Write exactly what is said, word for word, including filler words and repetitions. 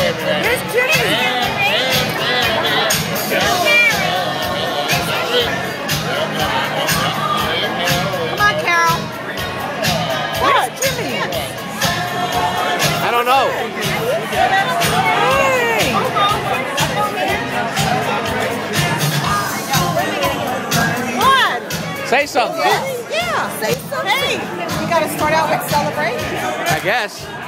Here's Jimmy. Come on, Carol. What? Jimmy. I don't know. Hey. What? Say something. Yeah. Say something. Hey, we got to start out with celebration. I guess.